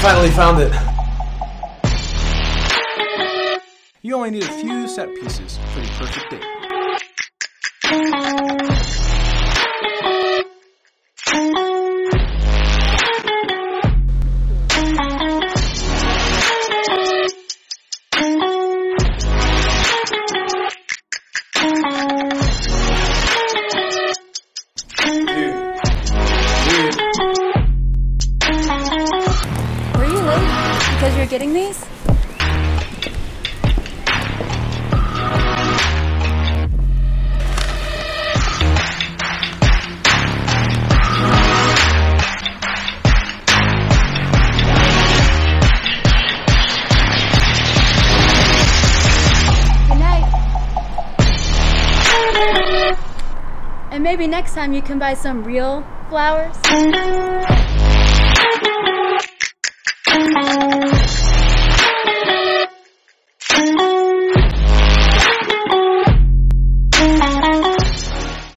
finally found it. You only need a few set pieces for the perfect date. Were you late because you're getting these? Good night. And maybe next time you can buy some real flowers.